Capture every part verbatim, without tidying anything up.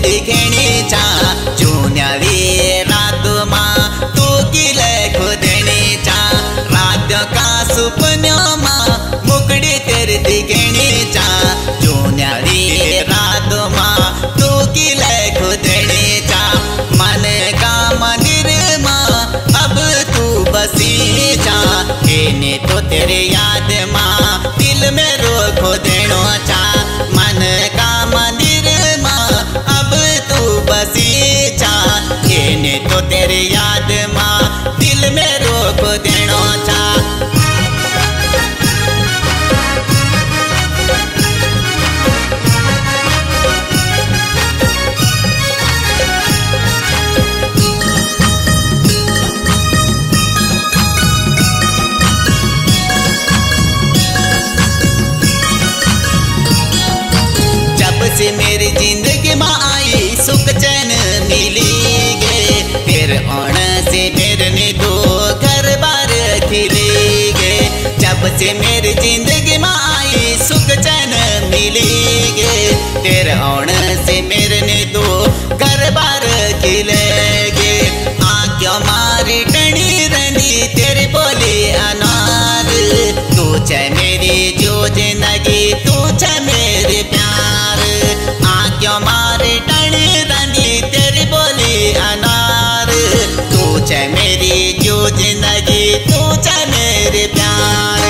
दिखेणीचा जुन्याळी रातमा तू किले खोदणीचा रात का सुपन्योमा मुकडी तेर दिखेणीचा जुन्याळी रातमा तू किले खोदणीचा मन का मंदिरमा अब तू बसी जा एने तो तेरे याद माँ दिल में रो खोदणो चा मन का मंदिर माँ अब तू बसी जा एने तो तेरे याद माँ दिल में रो खोदणो चा। से मेरी जिंदगी में आई सुख चैन मिली गे फिर आने से मेरे ने दो घर बार खिले गे। जब से मेरी जिंदगी में आई सुख चैन मिली गे फिर आने से मेरे ने दो घर बार खिले गे। आँखों मारी टनी रंडी तेरी बोली अनार तू चाहे मेरी जो जिंदगी तू चाहे मेरे प्यार आँखों मारे टनी रंडी तेरी बोली अनार तू चाहे मेरी जो जिंदगी तू चाहे मेरे प्यार।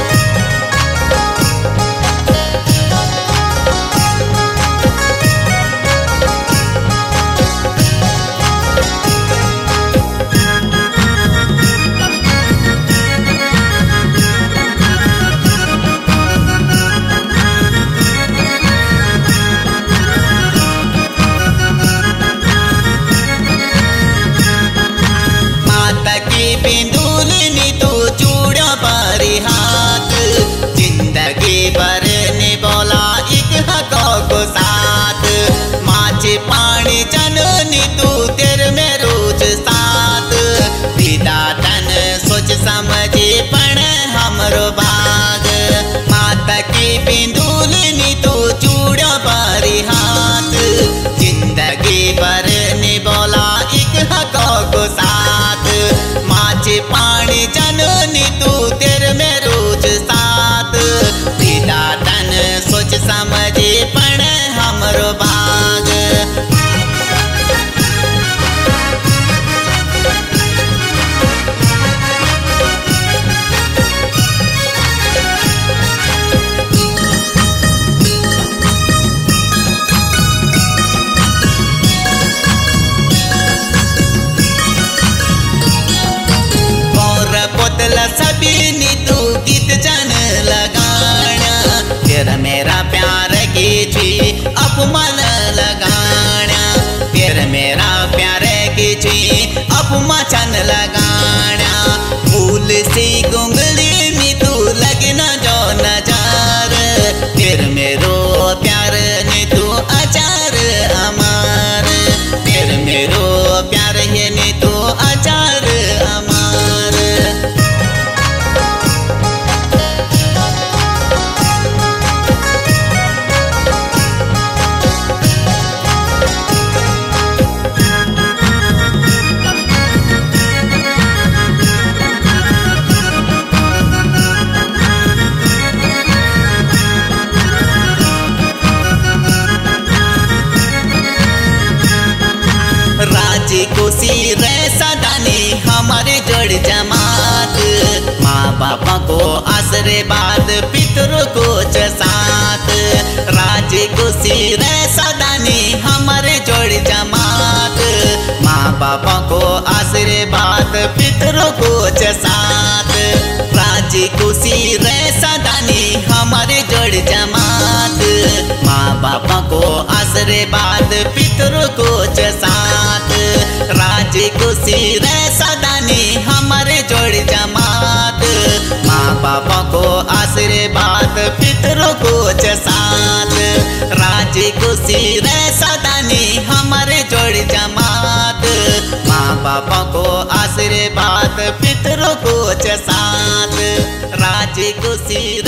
बिंदुलनी तू चूड़ा पारी हाथ जिंदगी भर ने बोला एक हकों को साथ माचे पानी जननी तू तेरे में रोज साथ विदा तन सोच समझे पण हमरो भाग माता की बिंदुलनी तू चूड़ा पारी हाथ जिंदगी भर ने बोला एक हकों को साथ माचे पानी जननी तू तेरे में रोज साथ विदा तन सोच समझे पण हमरो भाग। सभी नी तू गीत जन लगाना तेरा मेरा प्यार की छी अपमान लगाना तेरा मेरा प्यार की छी अपमान लगाना फूल सी गुंगली में तू लगना जो नजार तेर मेरो प्यार ने तू अचार अमार तेर मेरो प्यार है ने तू अचार अमार। राजी खुशी रे सदानी हमारे जोड़ जमात माँ बापा को आसरे बाद पितरों को साथ राजी खुशी रे सदानी हमारे जोड़ जमात माँ बापा को आसरे बाद पितरों को साथ राजी खुशी रे सदानी हमारे जोड़ जमात माँ बापा को आसरे बाद पितरों को साथ राजी खुशी रे सदानी हमारे जोड़ जमात माँ बापा को आशीर्वाद पितरों को साथ राजी खुशी रे सदानी हमारे जोड़ जमात माँ बापा को आशीर्वाद पितरों को साथ राजी खुशी